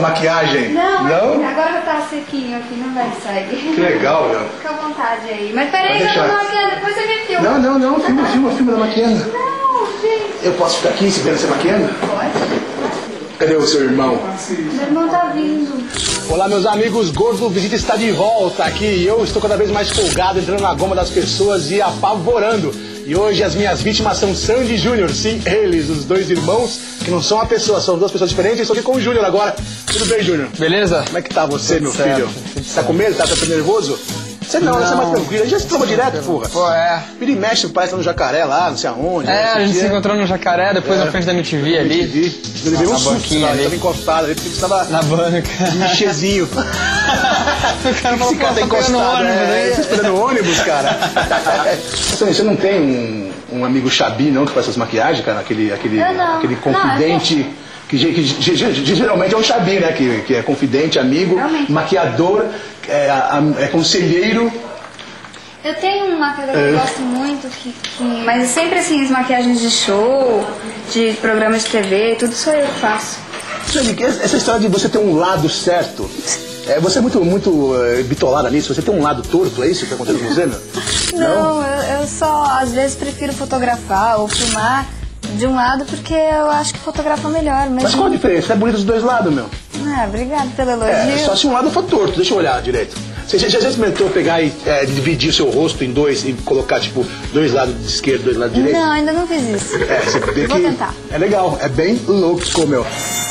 maquiagem? Não? Agora tá sequinho aqui, não vai sair. Que legal, meu. Fica à vontade aí. Mas peraí, eu tô maquiando, depois você me filma. Não, filma da maquiando. Não, gente. Eu posso ficar aqui vendo você maquiando? Pode. Cadê o seu irmão? Meu irmão tá vindo. Olá, meus amigos, Gordo Visita está de volta aqui e eu estou cada vez mais folgado, entrando na goma das pessoas e apavorando. E hoje as minhas vítimas são Sandy e Júnior, sim, eles, os dois irmãos, que não são uma pessoa, são duas pessoas diferentes. Eu estou aqui com o Júnior agora. Tudo bem, Júnior? Beleza? Como é que tá você, meu certo, filho? Você tá com medo? Tá nervoso? Você não, você é mais tranquilo. A gente já se tromba direto, porra. Pô, é. Vira e mexe, parece lá no Jacaré, lá, não sei aonde. A gente se encontrou no Jacaré, depois na frente da MTV ali. Ele veio um susto lá, ele tava encostado ali, porque ele estava na banca. Michezinho. O cara falou, esse cara tá encostado, você esperando o ônibus, cara. Você não tem um amigo Xabi, não, que faz essas maquiagens, cara? Aquele confidente... Que geralmente é um Xabi, né? Que é confidente, amigo, realmente. Maquiador, é conselheiro. Eu tenho um maquiador que eu gosto muito, mas sempre assim, as maquiagens de show, de programas de TV, tudo sou eu que faço. Essa história de você ter um lado certo, você é muito bitolada nisso, você tem um lado torto, é isso que acontece com você, Não, eu só às vezes prefiro fotografar ou filmar de um lado porque eu acho que fotografa melhor. Mas qual a diferença? Você é bonito dos dois lados, meu. Obrigado pelo elogio. Só se um lado for torto, deixa eu olhar direito. Você já experimentou pegar e dividir o seu rosto em dois e colocar, tipo, dois lados de esquerda, dois lados de direito? Não, ainda não fiz isso. Você vê Vou tentar. É legal, é bem louco, meu.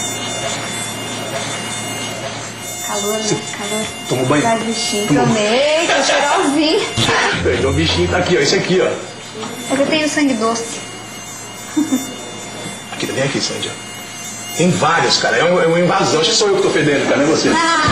Calor, né? Calor. Tomou banho? Vai, bichinho. Tomei, tô cheirosinho. Então o bichinho tá aqui, ó, esse aqui, ó. É que eu tenho sangue doce. Aqui, vem aqui, Sandy. Tem vários, cara. É uma invasão. Acho que sou eu que tô fedendo, cara, não é você.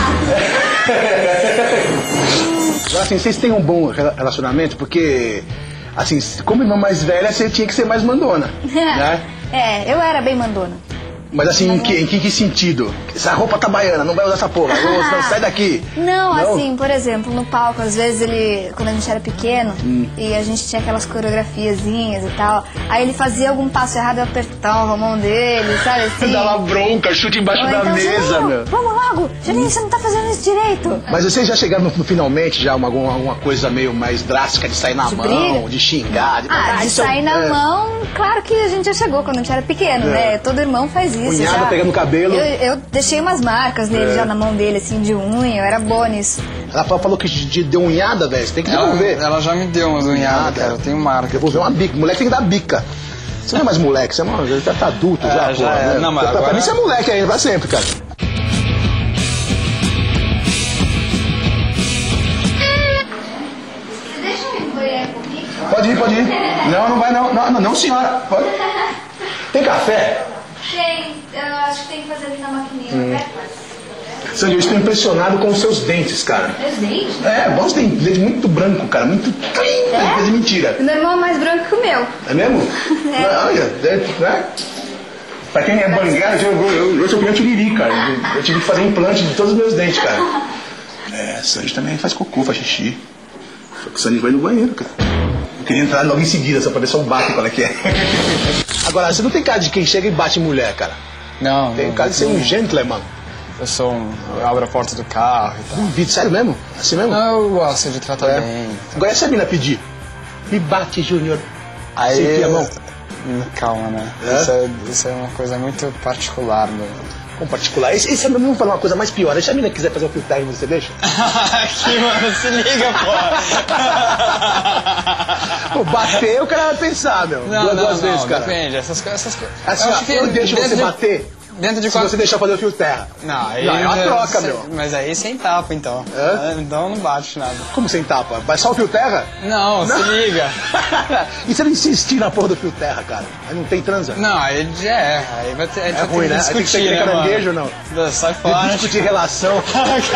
Agora, assim, vocês têm um bom relacionamento, porque, assim, como irmã mais velha, você tinha que ser mais mandona, né? Eu era bem mandona. Mas assim, em que sentido? Essa roupa tá baiana, não vai usar essa porra. Não, sai daqui. Não, assim, por exemplo, no palco, às vezes quando a gente era pequeno, e a gente tinha aquelas coreografiazinhas e tal, aí ele fazia algum passo errado, eu apertava a mão dele, sabe assim? Dava bronca, chute embaixo da mesa, meu. Vamos logo! Juninho, você não tá fazendo isso direito. Mas vocês já chegaram no finalmente, já alguma coisa meio mais drástica de sair na mão, briga? de xingar? De sair na mão, claro que a gente já chegou quando a gente era pequeno, né? Todo irmão faz isso. Unhada pegando o cabelo. Eu deixei umas marcas nele já na mão dele, assim, de unha, eu era boa nisso. Ela falou que deu unhada, velho, você tem que devolver. Ela já me deu umas unhadas, cara, eu tenho marca. Devolver uma bica, moleque tem que dar bica. Você não é mais moleque, você já tá adulto já, porra. Né? Não, mas agora... Pra mim você é moleque ainda, pra sempre, cara. Você deixa eu ir no banheiro comigo? Pode ir. Não vai não. Não, senhora. Pode. Tem café? Tem, eu acho que tem que fazer ali na maquininha, né? Sandy, eu estou impressionado com os seus dentes, cara. Meus dentes? Bons dentes muito branco, cara, muito... É mentira. O meu irmão é mais branco que o meu. É mesmo? Olha, né? Pra quem é banguela, eu sou cliente Liri, cara. Eu tive que fazer implante de todos os meus dentes, cara. Sandy também faz cocô, faz xixi. Só que o Sandy vai no banheiro, cara. Eu queria entrar logo em seguida, só pra ver se eu bato qual é que é. Agora, você não tem cara de quem chega e bate em mulher, cara. Não. Tem cara de ser um gentleman. Eu abro a porta do carro e tal. Duvido, sério mesmo? Assim mesmo? Não, eu gosto de tratar bem. Agora essa mina pedir. Me bate, Júnior. Aí... Você enfia a mão. Calma, né? Isso é uma coisa muito particular, meu. Com particular. Esse vamos falar uma coisa mais pior. Se a mina quiser fazer o fio terra, você deixa? Aqui, mano, se liga, pô. Bater, o cara vai pensar, meu. Duas vezes, cara. Depende, essas coisas. Assim, eu deixo você bater. Dentro de se você deixar fazer o fio terra. Não, aí é uma troca, meu. Mas aí sem tapa, então. Então não bate nada. Como sem tapa? Vai só o fio terra? Não, se liga. E se ele insistir na porra do fio terra, cara? Aí não tem transa? Não, aí já é. Aí vai ter, é ruim, né? Discutir, tem que ter caranguejo, mano? Não? Sai fora. Discutir relação.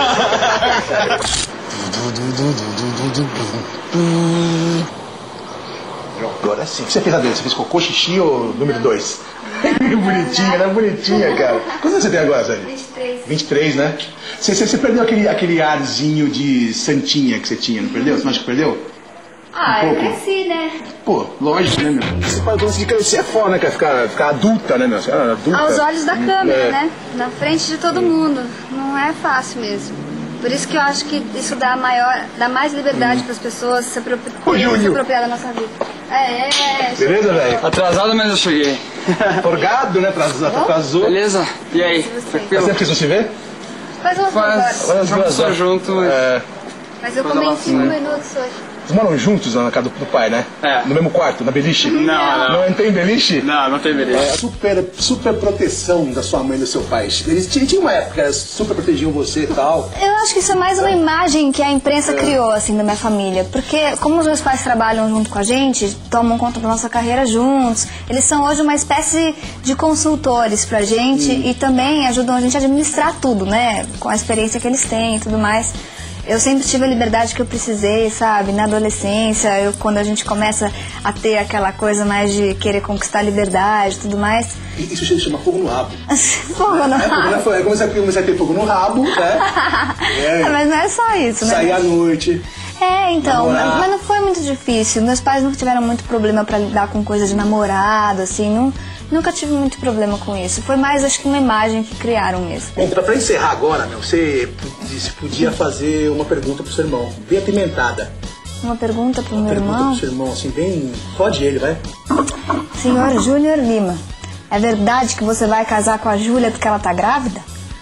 Agora sim. O que você fez a dele? Você fez cocô, xixi ou número 2? Bonitinha, né? Bonitinha, cara. Quantos anos você tem agora, Zé? 23. 23, né? Você perdeu aquele arzinho de santinha que você tinha, não perdeu? Você não acha que perdeu? Eu cresci, né? Pô, lógico, né, meu? Você pode conseguir crescer é foda, né, cara? Ficar adulta, né, meu? Adulta. Aos olhos da câmera, né? Na frente de todo mundo. Não é fácil mesmo. Por isso que eu acho que isso dá mais liberdade para as pessoas se apropriar da nossa vida. Beleza, velho? Atrasado, mas eu cheguei. Torgado, né? Atrasou. Beleza? E aí? Faz tempo que você se vê? Faz umas 2 horas. Faz só junto. Mas eu comi em 5 minutos hoje. Vocês moram juntos na casa do pai, né? É. No mesmo quarto, na beliche? Não. Não tem beliche? Não tem beliche. Super proteção da sua mãe e do seu pai. Eles tinham uma época que eles super protegiam você e tal. Eu acho que isso é mais uma imagem que a imprensa criou, assim, da minha família. Porque como os meus pais trabalham junto com a gente, tomam conta da nossa carreira juntos, eles são hoje uma espécie de consultores pra gente e também ajudam a gente a administrar tudo, né? Com a experiência que eles têm e tudo mais. Eu sempre tive a liberdade que eu precisei, sabe? Na adolescência, quando a gente começa a ter aquela coisa mais de querer conquistar a liberdade e tudo mais. Isso se chama fogo no rabo. Fogo no rabo. É como você ter fogo no rabo, né? Mas não é só isso, né? Sair à noite. Então, mas não foi muito difícil. Meus pais nunca tiveram muito problema pra lidar com coisa de namorado, assim, nunca tive muito problema com isso. Foi mais, acho que, uma imagem que criaram mesmo. Bom, pra encerrar agora, meu, você podia fazer uma pergunta pro seu irmão, bem apimentada. Uma pergunta pro meu irmão? Uma pergunta pro seu irmão, assim, bem... Fode ele, vai. Senhor Júnior Lima, é verdade que você vai casar com a Júlia porque ela tá grávida?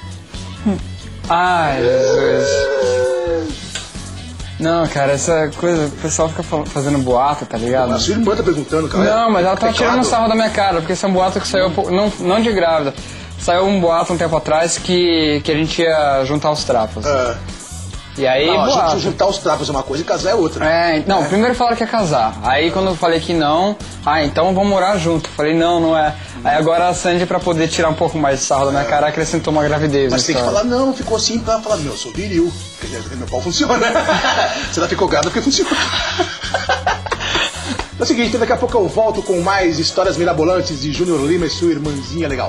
Ai, Jesus. Não, cara, essa coisa, o pessoal fica fazendo boato, tá ligado? A sua irmã tá perguntando, cara. Não, mas ela tá tirando sarro da minha cara, porque esse é um boato que saiu, não de grávida. Saiu um boato um tempo atrás que a gente ia juntar os trapos. E aí, não, juntar os trapos é uma coisa e casar é outra. Primeiro falaram que ia casar. Aí quando eu falei que não, então vamos morar junto. Falei, não é. Aí agora a Sandy, pra poder tirar um pouco mais de sarro da minha cara, acrescentou uma gravidez. Mas tem que falar, não, ficou assim pra falar, meu, eu sou viril. Porque meu pau funciona. Você não ficou grávida porque funciona. É o seguinte, daqui a pouco eu volto com mais histórias mirabolantes de Júnior Lima e sua irmãzinha legal.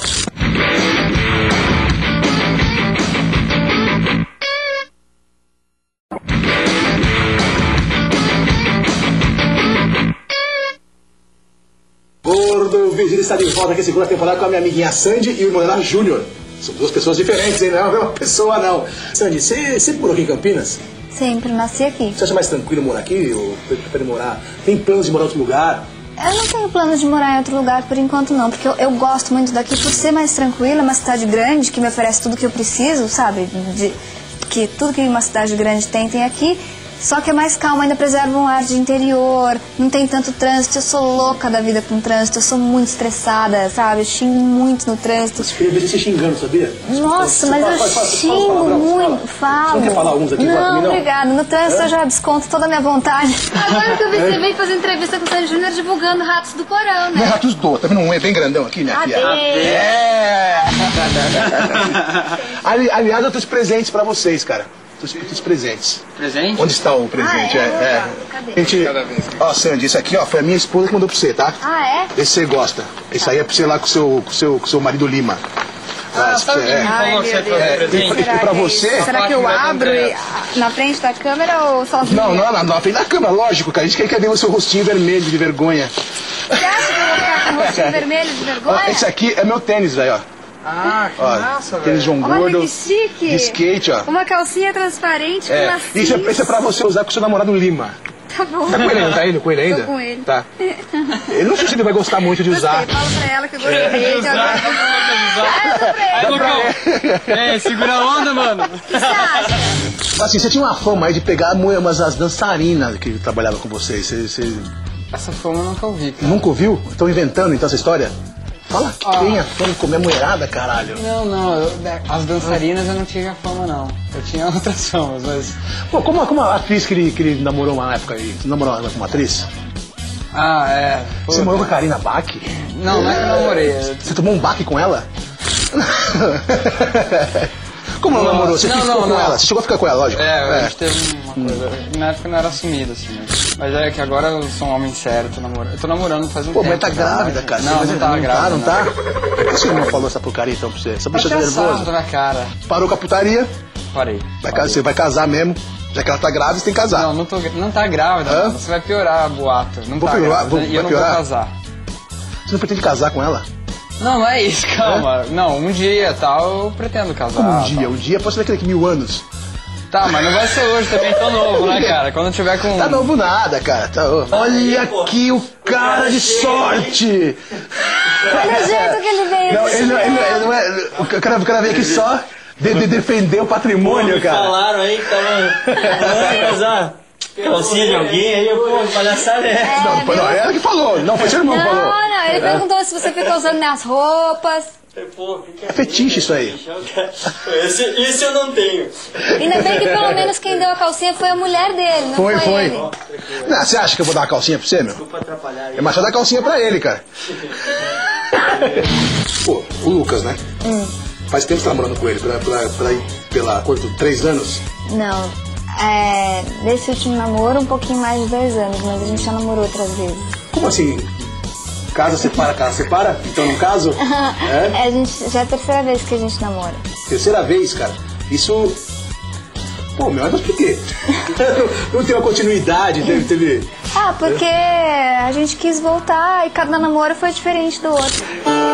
Gordo, o Virgílio está de volta aqui na segunda temporada com a minha amiguinha Sandy e o irmão dela Júnior. São duas pessoas diferentes, hein? Não é a mesma pessoa, não. Sandy, você sempre morou aqui em Campinas? Sempre, nasci aqui. Você acha mais tranquilo morar aqui ou prefere morar? Tem planos de morar em outro lugar? Eu não tenho planos de morar em outro lugar por enquanto não, porque eu gosto muito daqui por ser mais tranquila, uma cidade grande que me oferece tudo que eu preciso, sabe? Que tudo que uma cidade grande tem aqui. Só que é mais calma, ainda preserva um ar de interior, não tem tanto trânsito. Eu sou louca da vida com trânsito, eu sou muito estressada, sabe? Eu xingo muito no trânsito. Eu queria ver você xingando, sabia? Nossa, mas eu xingo muito, falo. Você não quer falar uns aqui? Não, obrigada. No trânsito eu já desconto toda a minha vontade. Agora que eu vi, você veio fazer entrevista com o Sandy Júnior divulgando Ratos do Porão, né? Não é Ratos do, tá vendo um bem grandão aqui, né? Aliás, eu trouxe presentes pra vocês, cara. Os presentes. Presente? Onde está o presente? Cadê? Gente, ó, Sandy, esse aqui, ó, foi a minha esposa que mandou pra você, tá? Esse você gosta. Esse aí é pra você lá com o seu marido Lima. Sabe quem me falou que você trouxe presente? E pra você... Será que eu abro na frente da câmera ou sozinho? Não, na frente da câmera, lógico, cara. A gente quer ver o seu rostinho vermelho de vergonha. Você acha que eu vou ficar com o rostinho vermelho de vergonha? Ó, esse aqui é meu tênis, velho, ó. Que massa, velho. Tênis João Gordo. Olha que chique. De skate, ó. Uma calcinha transparente com lacinhos. Isso é pra você usar com o seu namorado Lima. Tá bom. Tá com ele, não tá indo com ele ainda? Tô com ele. Tá. Eu não sei se ele vai gostar muito de usar. Fala pra ela que eu gostei dele. Aí, Lucão. Segura a onda, mano. O que você acha? Assim, você tinha uma fama aí de pegar umas as dançarinas que trabalhavam com vocês. Essa fama eu nunca ouvi, cara. Nunca ouviu? Estão inventando então essa história? Fala que tem a fama de comer mulherada, caralho. Não, as dançarinas eu não tive a fama, não. Eu tinha outras famas, mas... Pô, como a atriz que ele namorou uma época aí? Você namorou com uma atriz? Pô, você namorou com a Karina Bach? Não é que eu namorei. Você tomou um baque com ela? Como não namorou? Você ficou com ela? Você chegou a ficar com ela, lógico? A gente teve uma coisa... Na época não era assumido, assim. Mas é que agora eu sou um homem sério, eu tô namorando faz um tempo. Pô, mas tá grávida, cara. Não tá grávida. Não tá? Por que você não falou essa porcaria então pra você? Essa bicha nervosa. Na cara. Parou com a putaria? Parei. Você vai casar mesmo? Já que ela tá grávida, você tem que casar. Não tá grávida, mano. Você vai piorar, boato. Não tá grávida. E eu não vou casar. Você não pretende casar com ela? Não é isso, calma. Não, um dia, tal, eu pretendo casar. Como um dia? Um dia pode ser daqui 1000 anos. Tá, mas não vai ser hoje também, tão novo, né, cara? Quando eu tiver com... Tá novo nada, cara. Olha aqui o cara de sorte! Olha o jeito que ele veio. Não, ele não é... O cara veio aqui só defender o patrimônio, cara. Falaram aí que tava... casar. Calcinha de alguém, aí eu, pô, palhaçada é essa. Não, é ela que falou. Não, foi seu irmão que falou. Não, ele perguntou se você fica usando minhas roupas. É fetiche isso aí. Esse eu não tenho. Ainda bem que pelo menos quem deu a calcinha foi a mulher dele, não foi ele. Não, você acha que eu vou dar uma calcinha pra você, meu? É mais só dar calcinha pra ele, cara. Pô, o Lucas, né? Faz tempo que você tá namorando com ele, pra ir pela coisa de 3 anos? Não, desse último namoro um pouquinho mais de 2 anos, mas a gente já namorou outras vezes. Como assim? Casa separa? Então no caso? A gente, já é a 3ª vez que a gente namora. 3ª vez, cara? Isso... Pô, meu, mas por quê? Não tem uma continuidade, teve... Porque a gente quis voltar e cada namoro foi diferente do outro.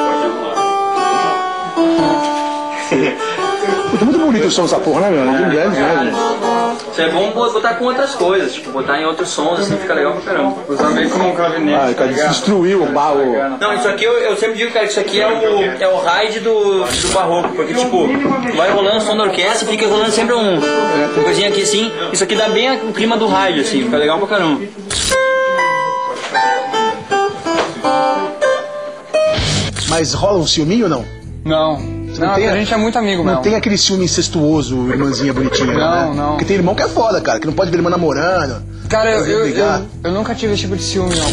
Puta, muito bonito o som dessa porra, né, meu? Isso é bom botar com outras coisas, tipo, botar em outros sons, assim, fica legal pra caramba. Usar meio como um clavinete. Cara, destruiu o barro. Não, isso aqui eu sempre digo, cara, que isso aqui é o ride do barroco, porque, tipo, vai rolando o som da orquestra, fica rolando sempre uma coisinha aqui, assim, isso aqui dá bem o clima do ride, assim, fica legal pra caramba. Mas rola um ciúminho ou não? Não. Não, a gente é muito amigo mesmo. Não tem aquele ciúme incestuoso, irmãzinha bonitinha, né? Não. Porque tem irmão que é foda, cara, que não pode ver irmã namorando. Cara, eu nunca tive esse tipo de ciúme, não.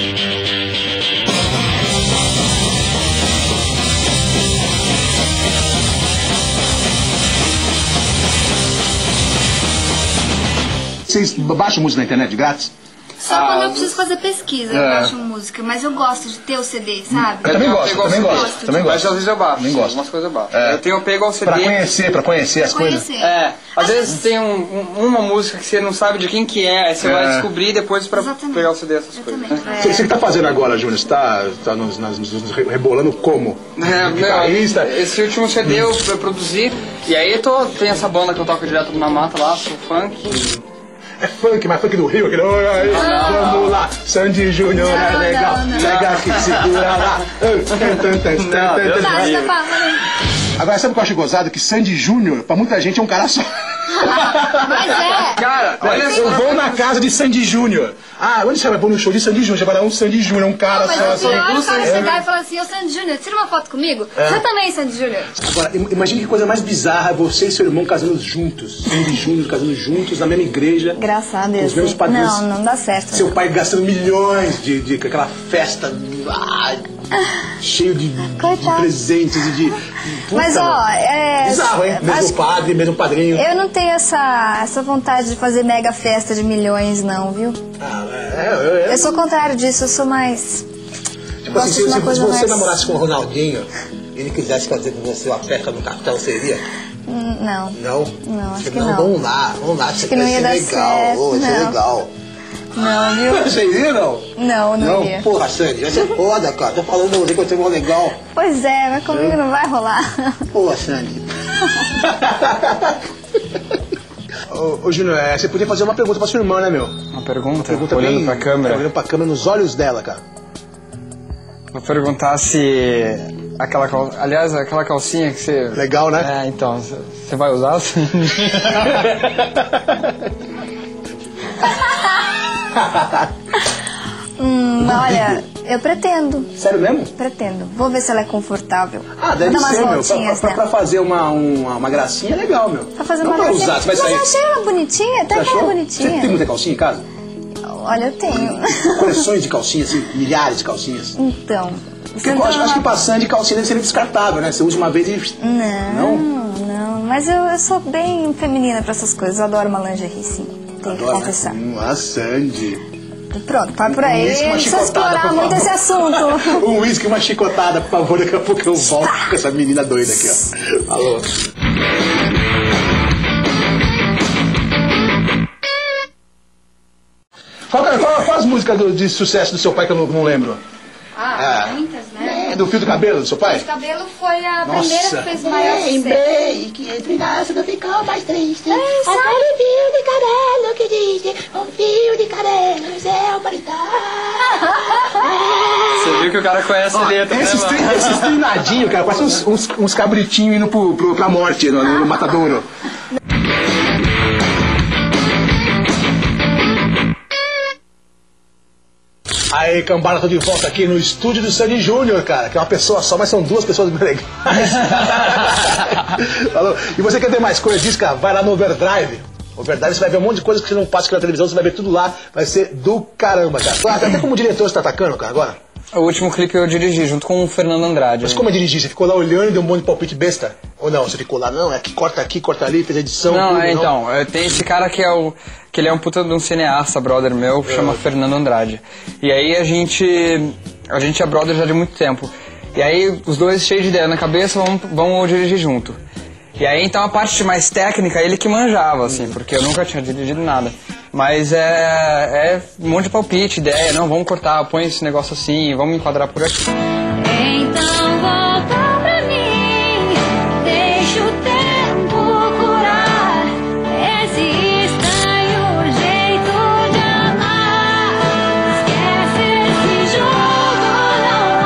Vocês baixam música na internet grátis? Só quando eu preciso fazer pesquisa, eu baixo música, mas eu gosto de ter o CD, sabe? Eu também gosto. Mas às vezes eu baixo. Também gosto. Algumas coisas eu baixo. Eu tenho pego ao CD. Pra conhecer as coisas. Às vezes tem uma música que você não sabe de quem que é, aí você vai descobrir depois pra pegar o CD essas coisas. Você que tá fazendo agora, Júnior? Você tá nos rebolando como? Guitarrista? Esse último CD eu produzi, e aí tem essa banda que eu toco direto na mata lá, sou funk. É funk, mas funk do Rio, aquele... Vamos lá, Sandy Júnior é legal. Legal que segura lá. Agora, sabe o que eu acho gozado? Que Sandy Júnior, pra muita gente, é um cara só. Mas Cara, olha só. Eu vou na casa de Sandy Júnior. Onde você vai pôr no show de Sandy Júnior? Você vai dar um Sandy Júnior, um cara só. Mas o pior é o cara chegar e falar assim, ô Sandy Júnior, tira uma foto comigo. Você também, Sandy Júnior. Agora, imagine que coisa mais bizarra, você e seu irmão casando juntos. Sandy Júnior casando juntos, na mesma igreja. Graças a Deus. Os mesmos padrinhos. Não dá certo. Seu pai gastando milhões de aquela festa cheio de presentes e de... Mas bizarro, hein? Mesmo padre, mesmo padrinho. Eu não tenho essa vontade de fazer mega festa de milhões, não, viu? Eu sou o contrário disso, eu sou mais... Tipo assim, se você namorasse com o Ronaldinho e ele quisesse fazer com você uma festa no cartão, seria? Não. Não? Não, acho que não. Vamos lá. Acho que não ia dar certo. Vai ser legal. Não, viu? Você iria, não? Não ia. Porra, Sandy, vai ser foda, cara. Tô falando pra você que vai ser mó legal. Pois é, mas comigo não vai rolar. Porra, Sandy. Ô, Júnior, você podia fazer uma pergunta pra sua irmã, né, meu? Uma pergunta olhando bem, pra câmera. Olhando pra câmera nos olhos dela, cara. Vou perguntar se... Aliás, aquela calcinha que você... Legal, né? Então, você vai usar assim? Olha, eu pretendo. Sério mesmo? Pretendo. Vou ver se ela é confortável. Deve ser, meu. Pra fazer uma gracinha é legal, meu. Pra fazer não uma gracinha. Usar, você vai sair. Mas eu achei ela bonitinha, até que ela é bonitinha. Você tem muita calcinha em casa? Olha, eu tenho. Coleções de calcinhas, assim, milhares de calcinhas. Então. Porque eu acho que passando de calcinha deve ser descartável, né? Você usa uma vez e... Não. Mas eu sou bem feminina pra essas coisas. Eu adoro uma lingerie, sim. Tem que confessar. A Sandy. Pronto, vai por aí. Não precisa explorar muito esse assunto. Um uísque e uma chicotada, por favor. Daqui a pouco eu volto com essa menina doida aqui, ó. Alô. Qual as músicas de sucesso do seu pai que eu não lembro? Muitas, né? Do fio do cabelo do seu pai? O fio do cabelo foi a primeira que fez maior sucesso. Lembrei que entre nós não ficou mais triste. Aquele fio de cabelo que diz: um fio de cabelo é o paridade. Você viu que o cara conhece a letra, né, mano? Esses treinadinhos, cara, parecem uns cabritinhos indo pra morte no matadouro. Aí, cambada, tô de volta aqui no estúdio do Sandy Júnior, cara, que é uma pessoa só, mas são duas pessoas bem legais. Falou? E você quer ter mais coisas disso, cara? Vai lá no Overdrive. Overdrive, você vai ver um monte de coisa que você não passa aqui na televisão, você vai ver tudo lá, vai ser do caramba, cara. Até como diretor você tá atacando, cara, agora. O último clipe eu dirigi junto com o Fernando Andrade. Mas como é dirigir? Você ficou lá olhando e deu um monte de palpite besta? Ou não? Você ficou lá, não, é que corta aqui, corta ali, fez edição, Não, tudo, então, tem esse cara que ele é um puta de um cineasta, brother meu, que chama Fernando Andrade. E aí a gente é brother já de muito tempo. E aí os dois cheios de ideia na cabeça vão dirigir junto. E aí então a parte mais técnica ele que manjava, assim, porque eu nunca tinha dirigido nada. Mas é um monte de palpite, ideia, não, vamos cortar, põe esse negócio assim, vamos enquadrar por aqui. Então volta pra mim, deixa o tempo curar esse estranho jeito de amar. Esquece esse jogo, não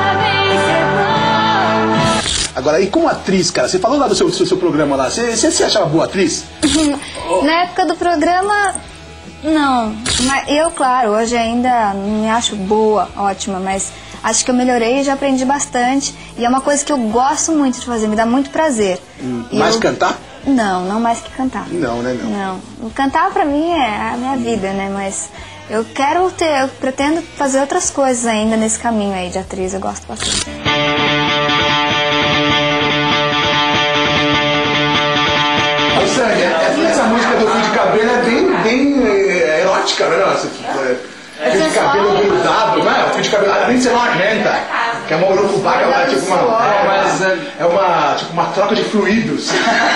há vencedor. Agora, e como atriz, cara? Você falou lá do seu programa lá, você se achava boa atriz? Na época do programa, não. Mas eu, claro, hoje ainda não me acho boa, ótima, mas acho que eu melhorei e já aprendi bastante. E é uma coisa que eu gosto muito de fazer, me dá muito prazer. Mais cantar? Não mais que cantar. Não, né, não. Não. Cantar pra mim é a minha vida, né? Mas eu pretendo fazer outras coisas ainda nesse caminho aí de atriz, eu gosto bastante. Sandy, essa música do fio de cabelo é bem erótica, né? Fio de cabelo grudado, não é? O fio de cabelo, além de ser uma renta, que é uma urucubaca, é tipo uma troca de fluidos.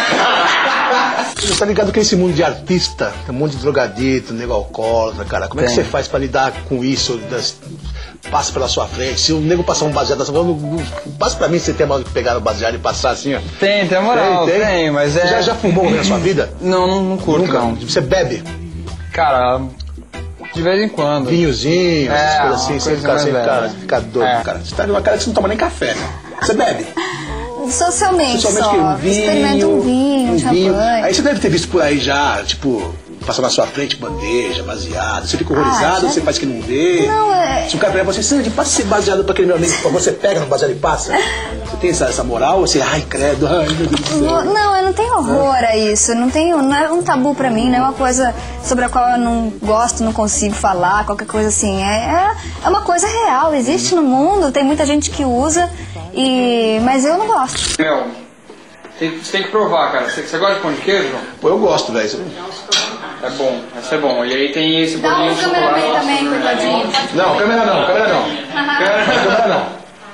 Você tá ligado que esse mundo de artista, tem um monte de drogadito, nego alcoólatra, cara. Como é que você faz pra lidar com isso? Passa pela sua frente. Se o nego passar um baseado, passa pra mim se você tem a mão de pegar o baseado e passar assim, ó. Tem a moral, tem, mas é... Já fumou na sua vida? Não curto, Nunca? não. Você bebe? Cara, de vez em quando. Vinhozinho, essas coisas assim, coisa você fica doido, cara. Você tá numa cara que você não toma nem café, né? Você bebe? Socialmente só. Que um vinho, experimenta um vinho, champanhe. Aí você deve ter visto por aí já, tipo, passar na sua frente bandeja, baseado. Você fica horrorizado, você faz que não vê. Não, Se o cara pegar você, Sandy, passa esse baseado pra aquele meu amigo, você pega no baseado e passa. Você tem essa moral ou você, ai, credo, ai, meu Deus do céu. Não, eu não tenho horror a isso. Não é um tabu pra mim, não é uma coisa sobre a qual eu não gosto, não consigo falar, qualquer coisa assim. É uma coisa real, existe no mundo, tem muita gente que usa, mas eu não gosto. Meu, você tem que provar, cara. Você gosta de pão de queijo? Pô, eu gosto, velho. É bom, vai ser bom. E aí tem esse Dá bolinho um de chocolate. cameraman também, coitadinho. Não, câmera não. Câmera não.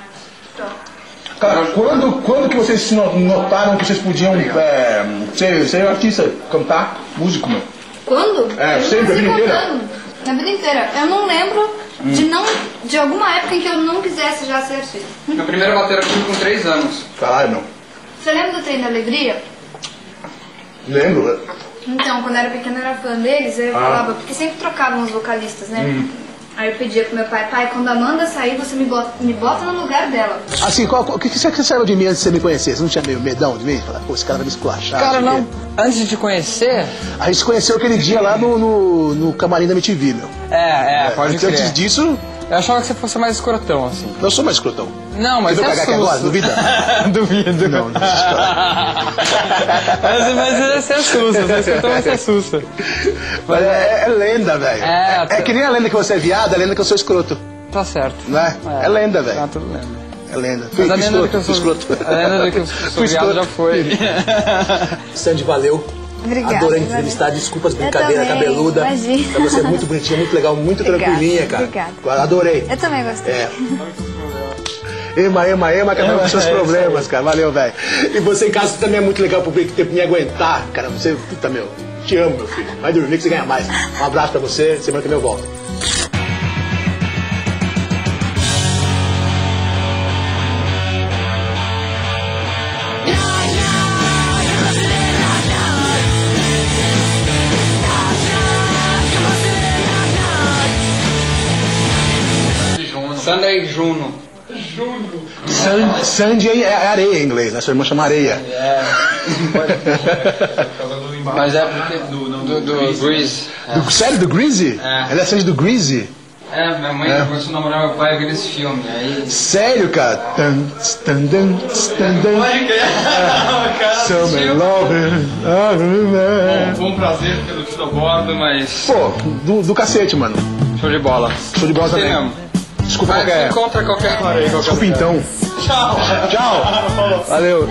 Cara, quando que vocês notaram que vocês podiam ser artista, cantar, músico, meu? Quando? Sempre, a vida inteira? A vida inteira. Eu não lembro de alguma época em que eu não quisesse já ser artista. Meu primeiro bateria eu tive com 3 anos. Caralho, meu. Você lembra do Trem da Alegria? Lembro, velho. Então, quando eu era pequena, eu era fã deles, eu falava, porque sempre trocavam os vocalistas, né? Aí eu pedia pro meu pai, quando a Amanda sair, você me bota no lugar dela. Assim, o que você saiu de mim antes de você me conhecer? Você não tinha meio medão de mim? Falar, pô, esse cara vai me esculachar. Cara, não. Antes de te conhecer... A gente se conheceu aquele dia lá no camarim da MTV, meu. Pode crer. Antes disso... Eu achava que você fosse mais escrotão, assim. Eu sou mais escrotão. Não, mas você é cagar aqui agora? Duvida? Duvido. Não mas você assusta, você escrotão, mas você assusta. Mas é lenda, velho. É que nem a lenda que você é viado, a lenda que eu sou escroto. Tá certo. Não é? É lenda, velho. Tá tudo lenda. É lenda. Mas a lenda do que eu sou viado já foi. Sandy, valeu. Obrigada. Adorei entrevistar, desculpa as brincadeiras cabeluda. Imagina. Pra você é muito bonitinha, muito legal, muito tranquilinha, cara. Obrigada. Adorei. Eu também gostei. Ema, que é seus problemas, cara. Valeu, velho. E você em casa também é muito legal por me aguentar, cara. Você, puta, meu. Te amo, meu filho. Vai dormir que você ganha mais. Um abraço pra você. Semana que vem eu volto. Sandra e Juno. Sandy é areia em inglês, né? Sua irmã chama areia. Mas é porque do Grease. Sério, do Greasy? É. Ela é Sandy do Greasy? Minha mãe começou a namorar meu pai vendo esse filme. Aí... Sério, cara? Foi um prazer pelo tudo a bordo, mas... Pô, do cacete, mano. Show de bola. Show de bola também. Mesmo. Desculpa Mas qualquer... se encontra qualquer hora aí. Desculpa então. Tchau. Tchau. Valeu.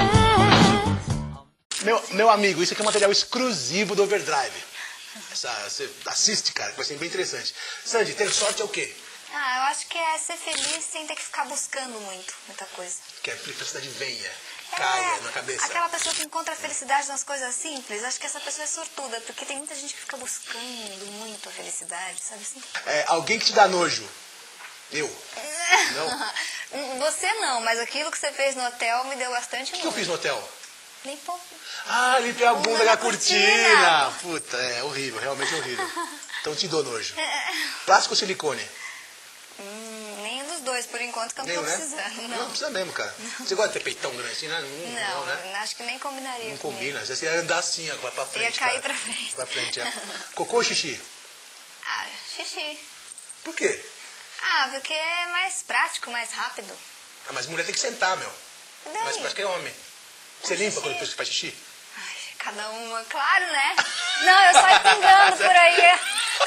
Meu amigo, isso aqui é um material exclusivo do Overdrive. Você assiste, cara, que vai ser bem interessante. Sandy, ter sorte é o quê? Eu acho que é ser feliz sem ter que ficar buscando muita coisa. Que a felicidade venha, caia na cabeça. Aquela pessoa que encontra a felicidade nas coisas simples, acho que essa pessoa é sortuda, porque tem muita gente que fica buscando muito a felicidade, sabe assim? Alguém que te dá nojo. Eu? Não? Você não, mas aquilo que você fez no hotel me deu bastante nojo. O que eu fiz no hotel? Limpou. Limpei a bunda da cortina. Puta, é horrível, realmente horrível. Então te dou nojo. Plástico ou silicone? Nenhum dos dois, por enquanto, que eu não tô precisando. Não precisa mesmo, cara. Você gosta de ter peitão grande assim, né? Não, né? acho que nem combinaria. Não combina. Você ia andar assim, vai pra frente. Ia cair cara. pra frente. Pra frente, é. Cocô ou xixi? Xixi. Por quê? Porque é mais prático, mais rápido. Mas mulher tem que sentar, meu. Mas parece que é homem. Você limpa quando você faz xixi? Cada uma, claro, né? Não, eu saio pingando por aí.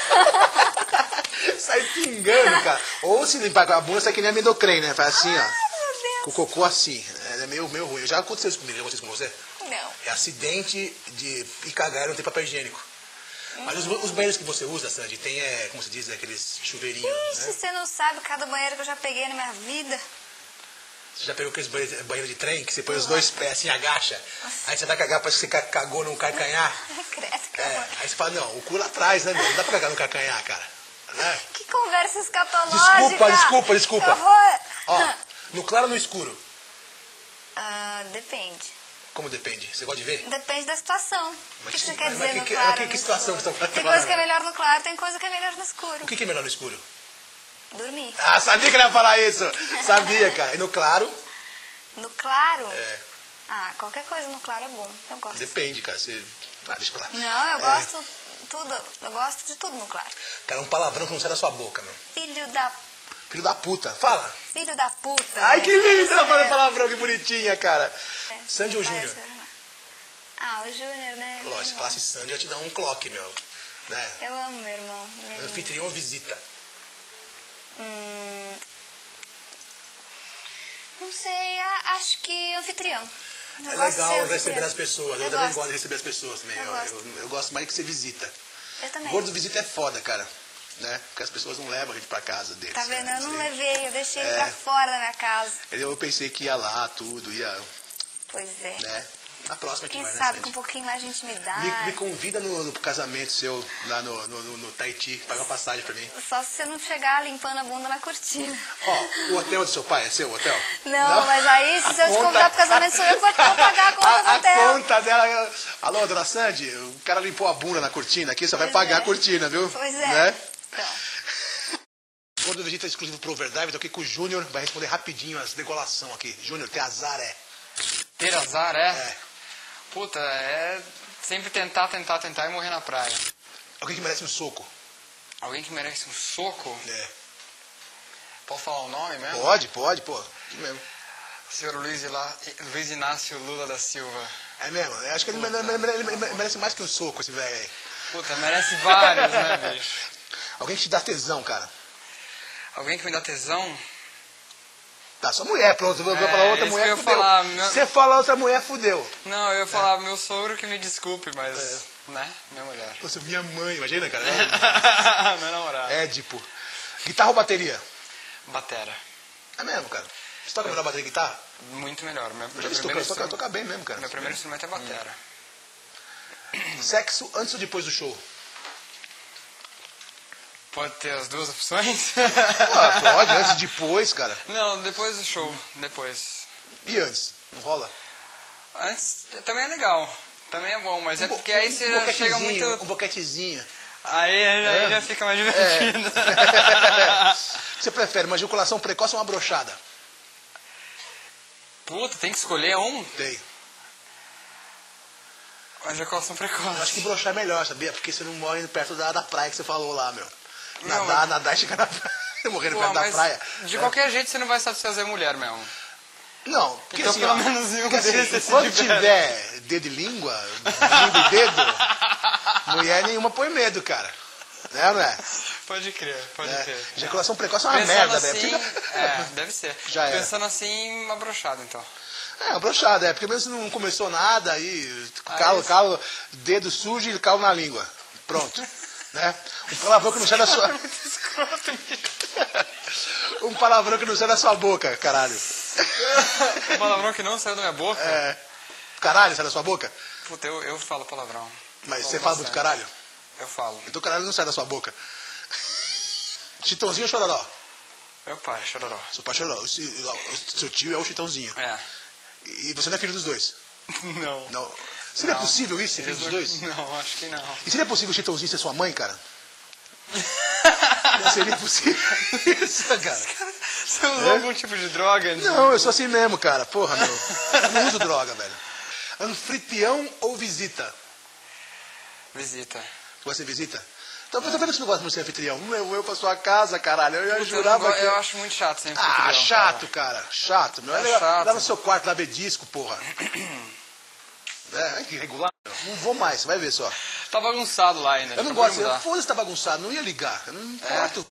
Sai pingando, cara. Ou se limpar com a bunda, sai que nem amendocrem, né? Faz assim, ó. Meu Deus. Com o cocô assim. É meio ruim. Já aconteceu isso comigo, já aconteceu com você? Não. É acidente de ir cagar e não tem papel higiênico. Mas os banheiros que você usa, Sandy, tem, como se diz, aqueles chuveirinhos, Ixi, né? você não sabe cada banheiro que eu já peguei na minha vida. Você já pegou aqueles banheiros de trem que você põe os dois pés assim, agacha. Aí você vai cagar, parece que você cagou num calcanhar. Aí você fala, não, o cu lá atrás, né, meu? Não dá pra cagar no calcanhar, cara. Né? Que conversa escatológica. Desculpa. Ó, no claro ou no escuro? Depende. Como depende? Você gosta de ver? Depende da situação. O que você quer dizer no que claro? Que situação que você está falando? Tem coisa que é melhor no claro, tem coisa que é melhor no escuro. O que é melhor no escuro? Dormir. Sabia que ele ia falar isso. Sabia, cara. E no claro? No claro? É. Qualquer coisa no claro é bom. Eu gosto. Depende, cara. Você... deixa pra lá. Não, eu gosto tudo. Eu gosto de tudo no claro. Cara, um palavrão que não sai da sua boca, meu. Filho da puta. Fala. Filho da puta. Ai, que lindo. Ela falando palavrão, que bonitinha, cara. Sandy ou Júnior? O Júnior, né? Lógico, se falasse Sandy, eu ia te dar um cloque, meu. Né? Eu amo meu irmão. Anfitrião ou visita? Não sei, acho que anfitrião. É legal receber as pessoas. Eu também gosto de receber as pessoas também. Eu gosto mais que você visita. Eu também. Gordo visita é foda, cara. Né? Porque as pessoas não levam a gente pra casa deles. Tá vendo? Né? Eu não levei, eu deixei ele pra fora da minha casa. Eu pensei que ia lá, tudo, ia... Pois é. Né? Na próxima que Quem vai, sabe né, com um pouquinho mais de intimidade. Me convida no casamento seu, lá no Tahiti, paga uma passagem pra mim. Só se você não chegar limpando a bunda na cortina. O hotel do seu pai é seu, o hotel? Não, mas aí se eu te convidar pro casamento sou eu que vou pagar a conta do hotel. A conta dela... Alô, dona Sandy, o cara limpou a bunda na cortina aqui, você vai pagar a cortina, viu? Pois é. Né? Então. Gordo Vegeta exclusivo pro Overdrive, tô aqui com o Júnior, vai responder rapidinho as degolações aqui. Júnior, ter azar Ter azar é? É. Puta, é sempre tentar e morrer na praia. Alguém que merece um soco. Alguém que merece um soco? É. Posso falar o nome mesmo? Pode, pô. Que mesmo. Senhor Luiz Inácio Lula da Silva. É mesmo? Eu acho que ele merece mais que um soco, esse velho aí. Puta, merece vários, né, bicho? Alguém que te dá tesão, cara. Alguém que me dá tesão? Tá, sua mulher, pronto. Vou falar outra mulher, fudeu. Você falar outra mulher, fudeu. Não, eu ia falar meu sogro que me desculpe, mas... Né? Minha mulher. Nossa, minha mãe, imagina, cara. Meu namorado. Édipo. Guitarra ou bateria? Batera. É mesmo, cara. Você toca melhor bateria e guitarra? Muito melhor. Toca bem mesmo, cara. Meu primeiro instrumento é batera. Sexo antes ou depois do show? Pode ter as duas opções? Pode, antes e depois, cara. Não, depois do show, depois. E antes? Não rola? Antes também é legal, também é bom, mas é porque aí você já chega muito... Um boquetezinho. Aí já fica mais divertido. Você prefere uma ejaculação precoce ou uma brochada? Puta, tem que escolher um? Tem. Uma ejaculação precoce. Acho que brochar é melhor, sabia? Porque você não morre perto da praia que você falou lá, meu. Não, Nadar e chegar na praia. Morrendo perto da praia. De qualquer jeito você não vai satisfazer a mulher mesmo. Não, porque então, assim, pelo menos em um quando tiver dedo e língua e dedo, mulher nenhuma põe medo, cara. Né, não é? Pode crer. Ejaculação precoce é uma Pensando merda, assim, né? deve ser. Já era. Pensando assim, uma brochada, então. Uma brochada, porque mesmo se não começou nada, aí calo, dedo sujo e calo na língua. Pronto. Né? Um palavrão que não sai da sua... Um palavrão que não sai da sua boca, caralho. Um palavrão que não saiu da minha boca? Caralho, sai da sua boca? Puta, eu falo palavrão. Mas você fala muito caralho? Eu falo. Então caralho não sai da sua boca. Chitãozinho ou Chororó? Meu pai, Chororó. Seu pai é Chororó. Seu tio é o Chitãozinho. É. E você não é filho dos dois? Não. Seria possível isso, ser filho dos dois? Não, acho que não. E seria possível o Chitãozinho ser sua mãe, cara? Seria possível isso, cara? Você usou algum tipo de droga? Não, eu sou assim mesmo, cara. Porra, meu. Eu não uso droga, velho. Anfitrião ou visita? Visita. Você visita? Então, eu tô vendo que você não gosta muito de ser anfitrião. Eu pra sua casa, caralho. Eu ia jurava que... Eu acho muito chato ser anfitrião. Ah, chato, cara. Chato, meu. É chato. Lá no seu quarto, lá ver disco, porra. Que regular. Não vou mais, você vai ver só. Tá bagunçado lá ainda. Eu não gosto, foda-se tá bagunçado, não ia ligar. Eu não importo.